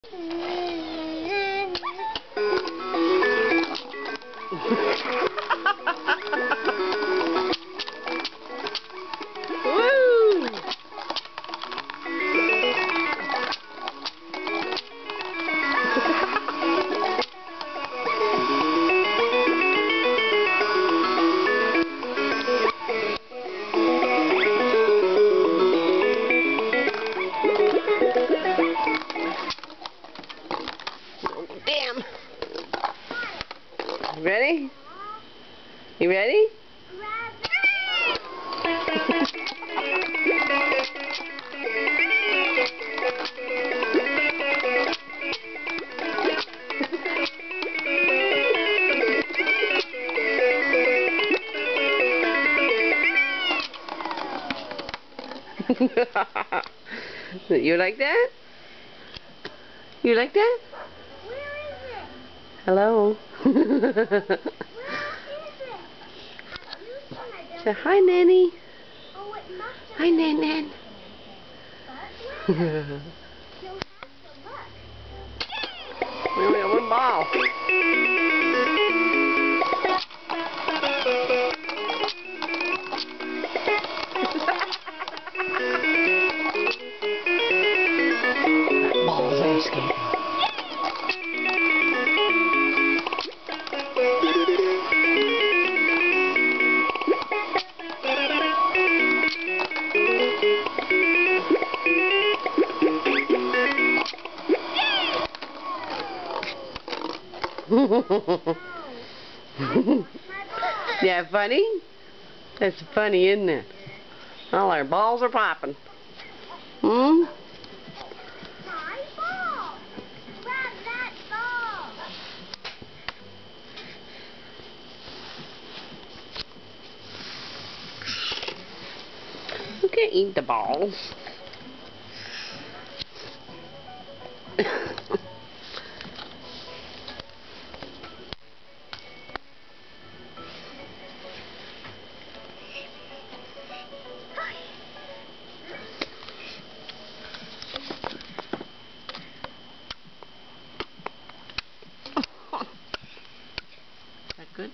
Damn. Ready? You ready? You like that? You like that? Where is it? Hello. Where is it? Say hi, Nanny. Oh, it must have Hi, Nan Nan. But where? You'll have to look. We only have one ball. Balls are escaping. Yeah, funny? That's funny, isn't it? All our balls are popping. Hmm? My ball. Grab that ball. You can't eat the balls. Is that good?